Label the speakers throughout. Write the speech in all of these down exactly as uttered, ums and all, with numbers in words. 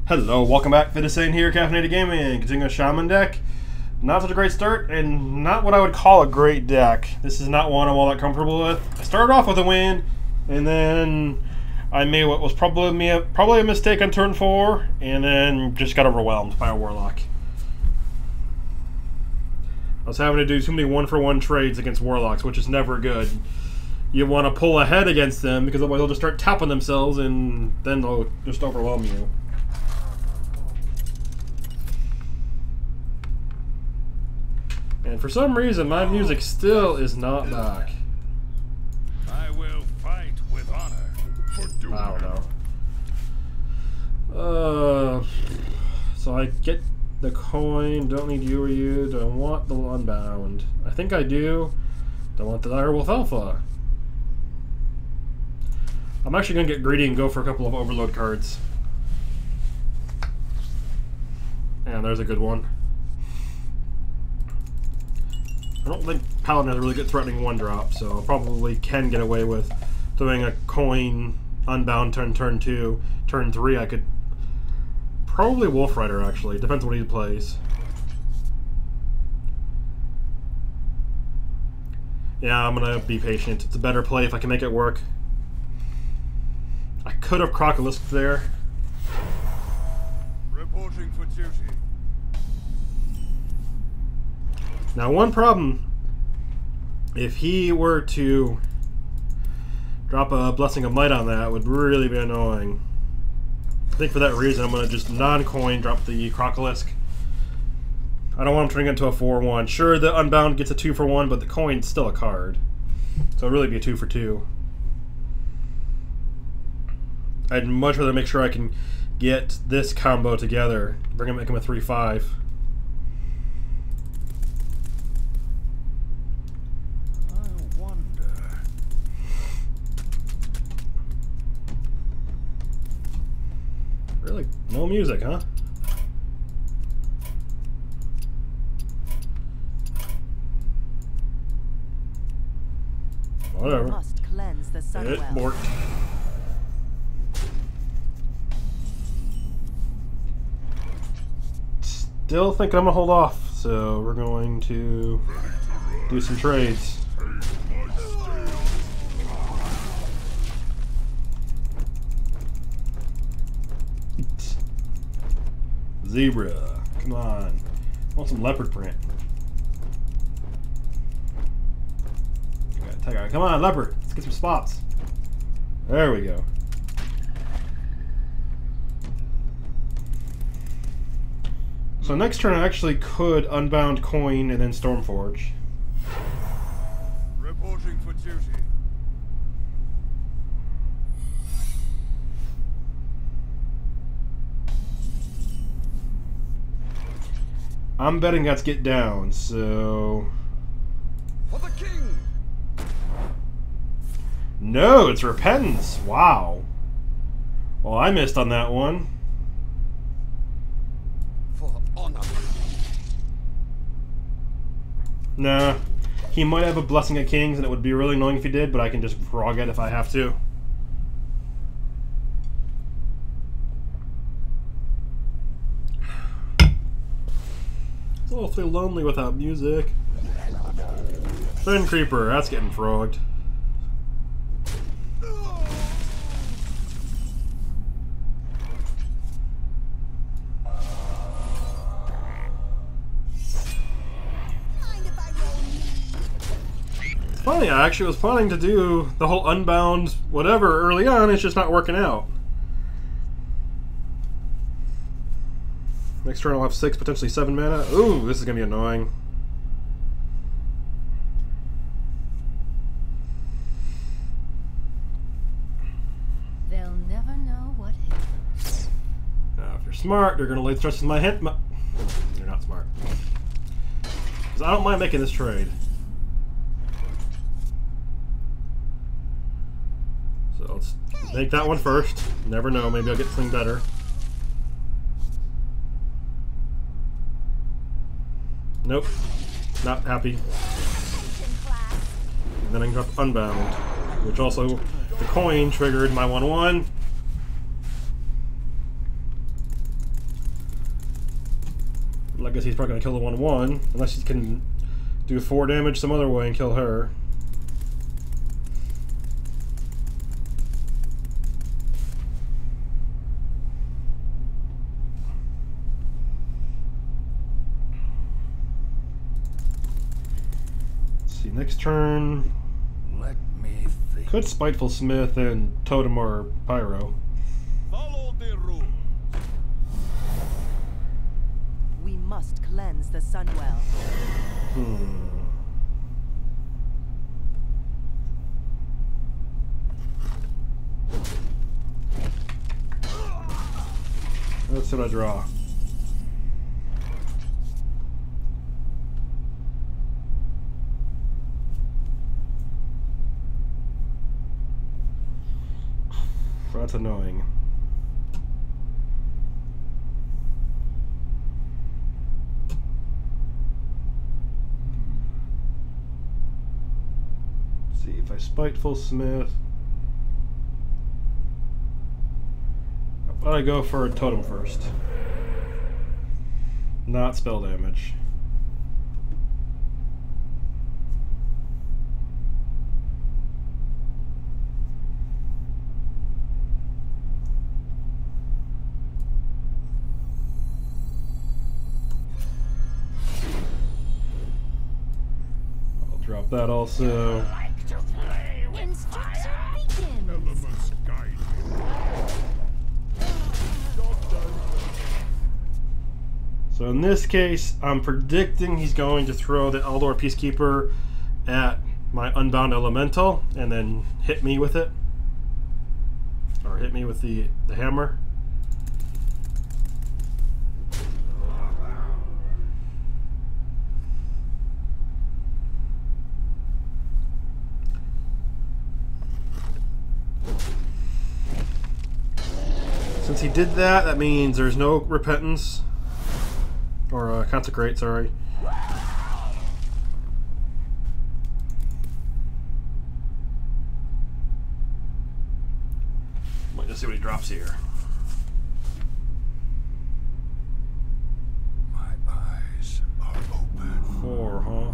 Speaker 1: Hello, welcome back. Fidisane here, Caffeinated Gaming. Continuing a Shaman deck. Not such a great start, and not what I would call a great deck. This is not one I'm all that comfortable with. I started off with a win, and then I made what was probably me a, probably a mistake on turn four, and then just got overwhelmed by a Warlock. I was having to do too many one-for-one trades against Warlocks, which is never good. You want to pull ahead against them, because otherwise they'll just start tapping themselves, and then they'll just overwhelm you. And for some reason, my music still is not back.
Speaker 2: I will fight with honor for doing
Speaker 1: I don't know. Uh, so I get the coin. Don't need you or you. Do I want the Unbound? I think I do. Don't want the Direwolf Alpha. I'm actually going to get greedy and go for a couple of Overload cards. And there's a good one. I don't think Paladin has a really good threatening one drop, so I probably can get away with doing a coin Unbound turn turn two. Turn three I could probably Wolf Rider actually. Depends what he plays. Yeah, I'm gonna be patient. It's a better play if I can make it work. I could have Crocolisked there.
Speaker 2: Reporting for duty.
Speaker 1: Now, one problem, if he were to drop a Blessing of Might on that, would really be annoying. I think for that reason, I'm going to just non-coin drop the Crocolisk. I don't want him turning it into a four one. Sure, the Unbound gets a two for one, but the coin's still a card. So it'd really be a two for two. I'd much rather make sure I can get this combo together. Bring him, make him a three five. Really? No music, huh? Whatever.
Speaker 3: Must cleanse the sun
Speaker 1: It
Speaker 3: well.
Speaker 1: worked. Still think I'm gonna hold off, so we're going to do some trades. Zebra, come on. I want some leopard print. Okay, come on, leopard. Let's get some spots. There we go. So next turn I actually could Unbound coin and then Stormforge.
Speaker 2: Reporting for duty.
Speaker 1: I'm betting that's get down, so...
Speaker 2: For the king!
Speaker 1: No, it's Repentance. Wow. Well, I missed on that one.
Speaker 2: For honor.
Speaker 1: Nah. He might have a Blessing of Kings, and it would be really annoying if he did, but I can just frog it if I have to. It's awfully lonely without music. Fin Creeper, that's getting frogged. It's funny, I actually was planning to do the whole Unbound whatever early on, it's just not working out. Next turn I'll have six, potentially seven mana. Ooh, this is gonna be annoying.
Speaker 3: They'll never know what hit.
Speaker 1: Now, if you're smart, you're gonna lay stress in my hint. My you're not smart. Because I don't mind making this trade. So let's make that one first. Never know, maybe I'll get something better. Nope. Not happy. And then I can drop Unbound, which also, the coin triggered my one one. I guess he's probably gonna kill the one one, unless he can do four damage some other way and kill her. Let's see, next turn.
Speaker 2: Let me think.
Speaker 1: Could Spiteful Smith and Totem or Pyro.
Speaker 2: Follow the rules.
Speaker 3: We must cleanse the Sunwell.
Speaker 1: Hmm. That's what I draw. That's annoying. Let's see if I Spiteful Smith. But I go for a Totem first. Not spell damage. I'll drop that also.
Speaker 2: Like to play with
Speaker 3: Instruction
Speaker 2: fire.
Speaker 3: begins.
Speaker 2: Elements guide you.
Speaker 1: So in this case, I'm predicting he's going to throw the Eldor Peacekeeper at my Unbound Elemental and then hit me with it. Or hit me with the, the hammer. Since he did that, that means there's no repentance. Or uh, consecrate, sorry. Might just see what he drops here.
Speaker 2: My eyes are open.
Speaker 1: Four, huh?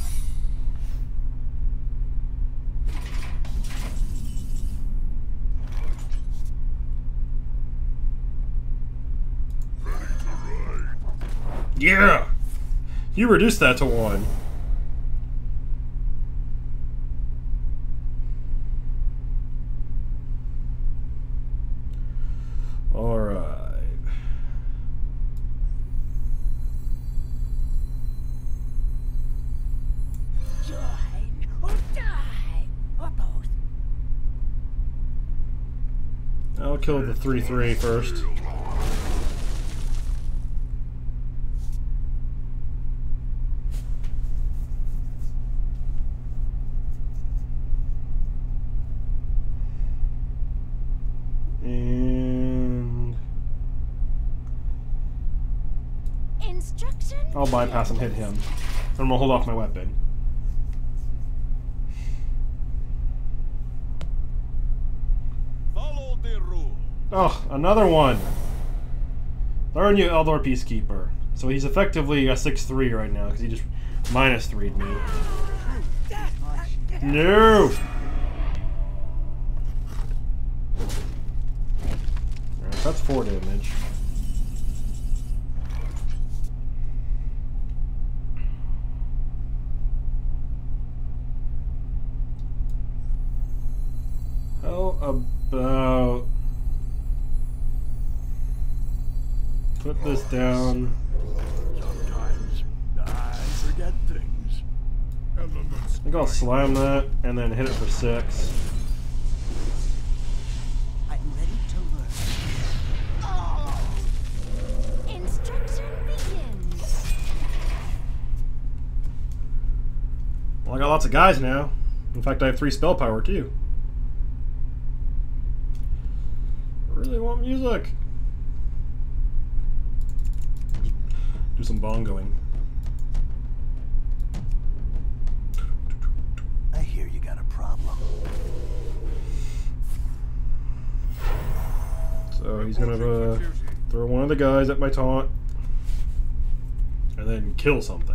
Speaker 1: Yeah! You reduced that to one. Alright.
Speaker 3: Join or die, or both.
Speaker 1: I'll kill the three three first. And
Speaker 3: Instruction.
Speaker 1: I'll bypass and hit him. I'm gonna hold off my weapon.
Speaker 2: Follow the rules.
Speaker 1: Oh, another one. Learn you Eldor Peacekeeper. So he's effectively a six three right now because he just minus three'd me. No! Alright, that's four damage. How about put this down?
Speaker 2: Sometimes I forget things. Elements.
Speaker 1: I think I'll slam that and then hit it for six.
Speaker 3: I'm ready to learn. Oh. Instruction begins.
Speaker 1: Well, I got lots of guys now. In fact, I have three spell power too. I really want music. Do some bongoing.
Speaker 4: I hear you got a problem.
Speaker 1: So he's gonna uh, throw one of the guys at my taunt. and then kill something.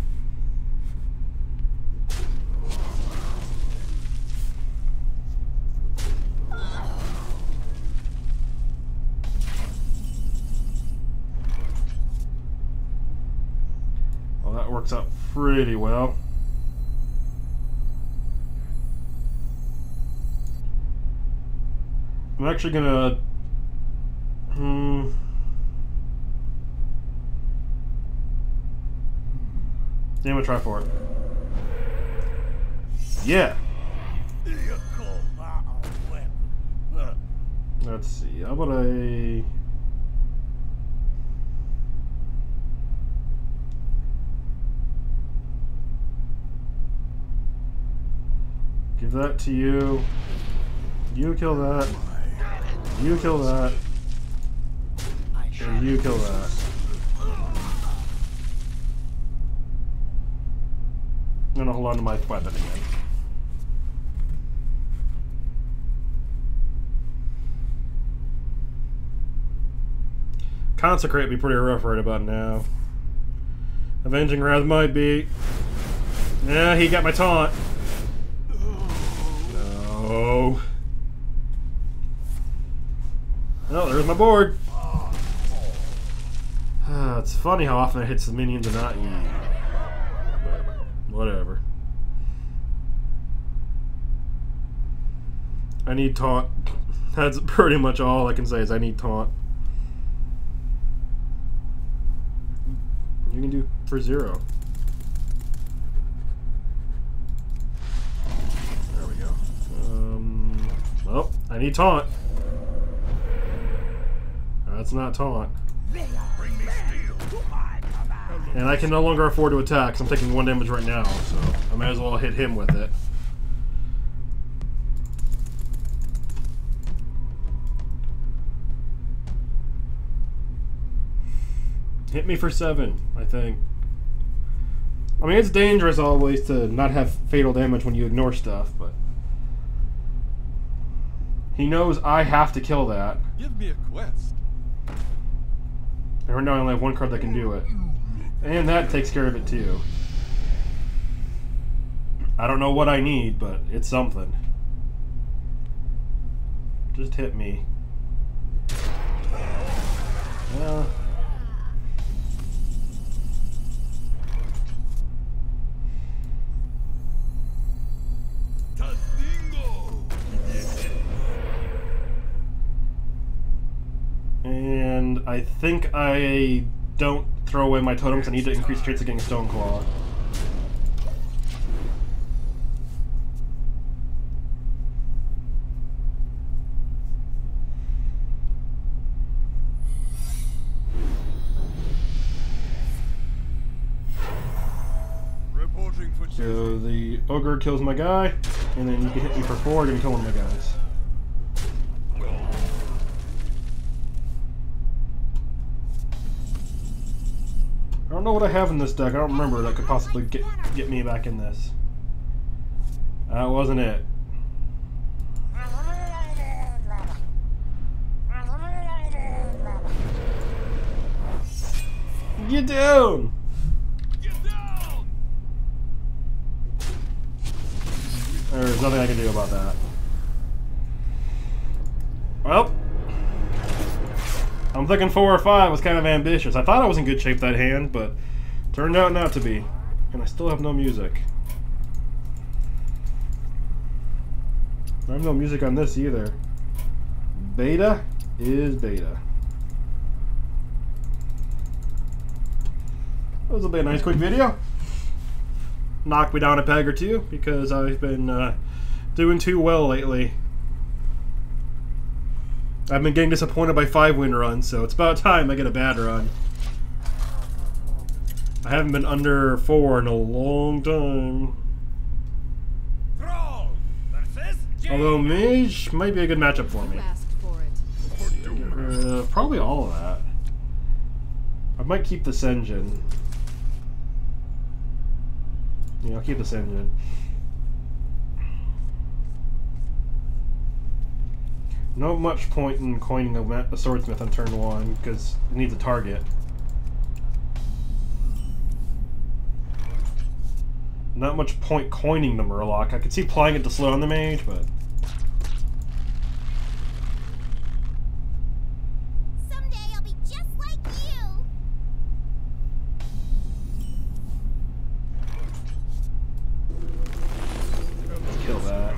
Speaker 1: Well, that works out pretty well. I'm actually gonna hmm yeah, I'm gonna try for it. Yeah. Let's see. How about I give that to you. You kill that. You kill that. And you kill that. I'm gonna hold on to my weapon again. Consecrate would be pretty rough right about now. Avenging Wrath might be. Yeah, he got my taunt. No. Oh, there's my board. Ah, it's funny how often it hits the minions and not you. But whatever. I need taunt. That's pretty much all I can say is I need taunt. You can do for zero. There we go. Um, well, I need taunt. That's not taunt. And I can no longer afford to attack, because I'm taking one damage right now, so I might as well hit him with it. Hit me for seven, I think. I mean, it's dangerous always to not have fatal damage when you ignore stuff, but... He knows I have to kill that.
Speaker 2: Give me a quest.
Speaker 1: And right now I only have one card that can do it. And that takes care of it too. I don't know what I need, but it's something. Just hit me. Yeah. And I think I don't throw away my totems. I need to increase traits against Stone Claw.
Speaker 2: Reporting for
Speaker 1: So the ogre kills my guy, and then you can hit me for four and kill one of my guys. I don't know what I have in this deck. I don't remember that could possibly get get me back in this. That wasn't it. Get down!
Speaker 2: Get down!
Speaker 1: There's nothing I can do about that. Well, I'm thinking four or five was kind of ambitious. I thought I was in good shape that hand, but turned out not to be. And I still have no music. I have no music on this either. Beta is beta. This will be a nice quick video. Knock me down a peg or two because I've been uh, doing too well lately. I've been getting disappointed by five win runs, so it's about time I get a bad run. I haven't been under four in a long time. Although Mage might be a good matchup for me. Uh, probably all of that. I might keep this engine. Yeah, I'll keep this engine. No much point in coining a, a swordsmith on turn one because it needs a target. not much point coining the Murloc. I could see playing it to slow down the mage, but...
Speaker 3: Someday I'll be just like you.
Speaker 1: Let's kill that.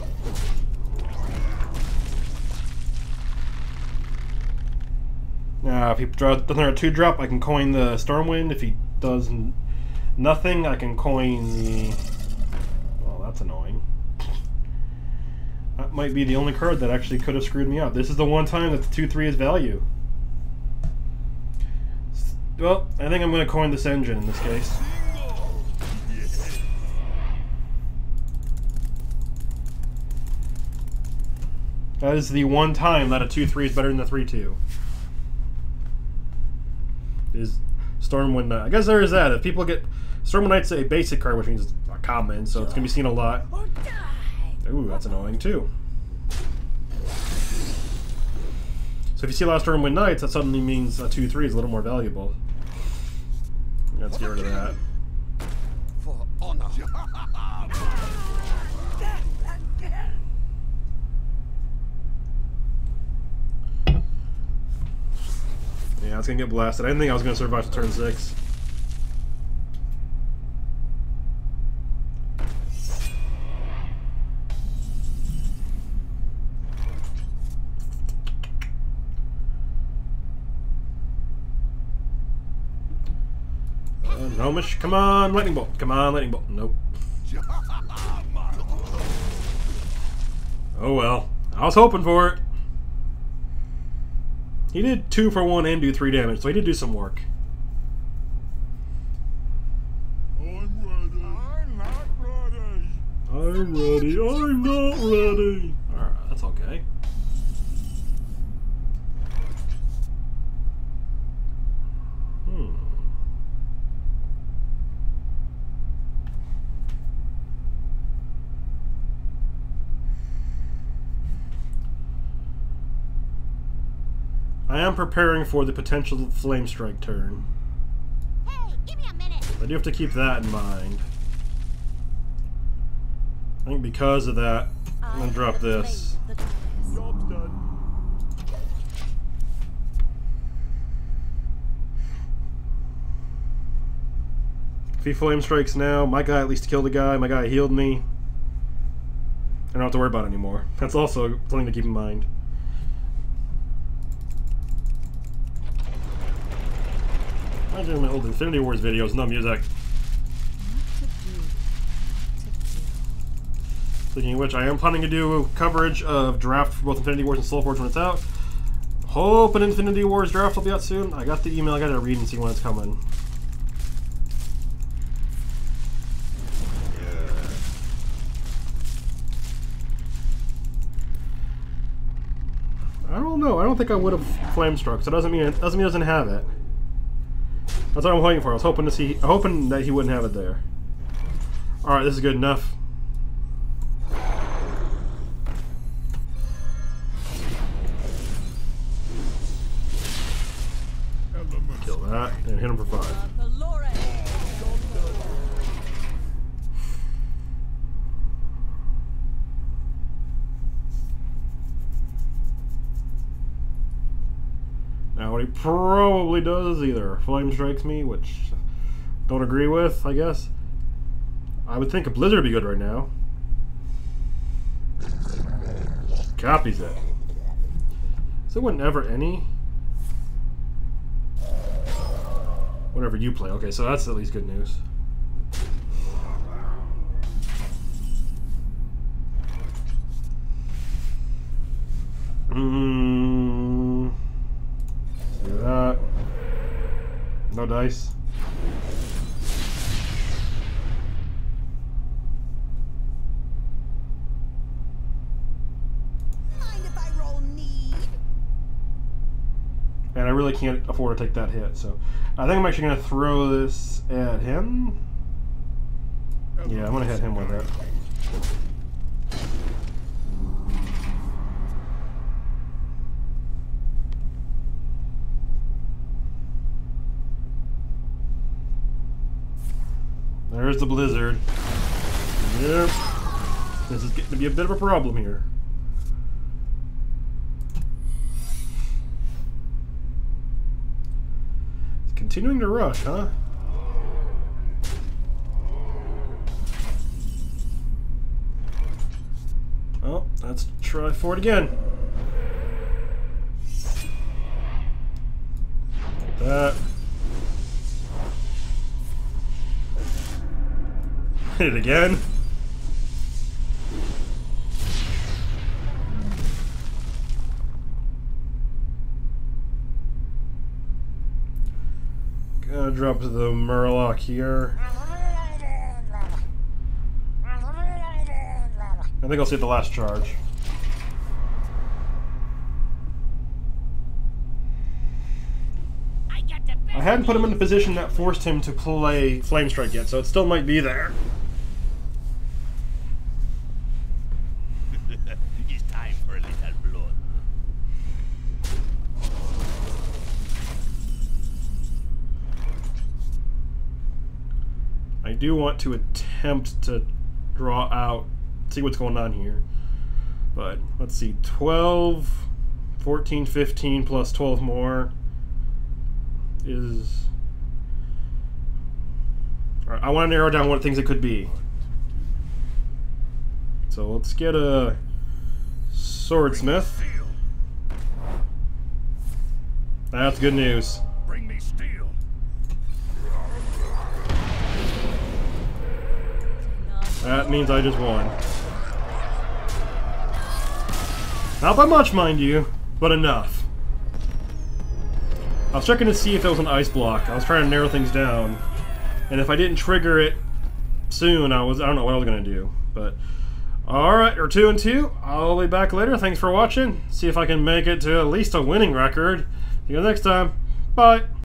Speaker 1: Now, if he draws another two drop, I can coin the Stormwind. If he does n nothing, I can coin the... Well, that's annoying. That might be the only card that actually could have screwed me up. This is the one time that the two three is value. Well, I think I'm going to coin this engine in this case. That is the one time that a two three is better than the three two. Is Stormwind Knight. I guess there is that. If people get... Stormwind Knight's a basic card, which means a common, so it's going to be seen a lot. Ooh, that's annoying too. So if you see a lot of Stormwind Knights, that suddenly means a two three is a little more valuable. Let's get rid of that.
Speaker 2: For honor.
Speaker 1: Yeah, it's gonna get blasted. I didn't think I was gonna survive to turn six. Uh, Gnomish, come on, lightning bolt. Come on, lightning bolt. Nope. Oh well. I was hoping for it. He did two for one and do three damage, so he did do some work.
Speaker 2: I'm ready. I'm not ready.
Speaker 1: I'm ready. I'm not ready. Alright, that's okay. Hmm. I am preparing for the potential Flame Strike turn.
Speaker 3: Hey, give me a minute.
Speaker 1: I do have to keep that in mind. I think because of that, I'm going to drop this.
Speaker 2: Job's done.
Speaker 1: If he Flame Strikes now, my guy at least killed a guy, my guy healed me. I don't have to worry about it anymore. That's also something to keep in mind. I do my old Infinity Wars videos, no music. Speaking of which, I am planning to do coverage of draft for both Infinity Wars and Soulforge when it's out. Hope an Infinity Wars draft will be out soon. I got the email, I gotta read and see when it's coming. I don't know. I don't think I would have flame struck. So it doesn't mean it doesn't mean he doesn't have it. That's what I'm waiting for. I was hoping to see, hoping that he wouldn't have it there. All right, this is good enough. Kill that and hit him for five. Now what he probably does is either Flame Strikes me, which don't agree with, I guess. I would think a Blizzard would be good right now. Copies it. So it wasn't ever any? Whatever you play. Okay, so that's at least good news. Hmm. Do that. No dice.
Speaker 3: Mind if I roll need?
Speaker 1: And I really can't afford to take that hit, so I think I'm actually going to throw this at him. Yeah, I'm going to hit him with it. There's the Blizzard. Yep. This is getting to be a bit of a problem here. It's continuing to rush, huh? Well, let's try for it again. Like that. Hit it again. Gonna drop the Murloc here. I think I'll save the last charge.
Speaker 3: I got the best.
Speaker 1: I hadn't put him in the position that forced him to play Flame Strike yet, so it still might be there.
Speaker 5: It's time for a little blood.
Speaker 1: I do want to attempt to draw out, see what's going on here. But let's see, twelve, fourteen, fifteen plus twelve more is... Alright, I want to narrow down what things it could be. So let's get a Swordsmith. That's good news.
Speaker 2: Bring me steel.
Speaker 1: That means I just won. Not by much, mind you, but enough. I was checking to see if there was an ice block. I was trying to narrow things down. And if I didn't trigger it soon, I was I don't know what I was gonna do. But alright, we're two and two. I'll be back later. Thanks for watching. See if I can make it to at least a winning record. See you next time. Bye.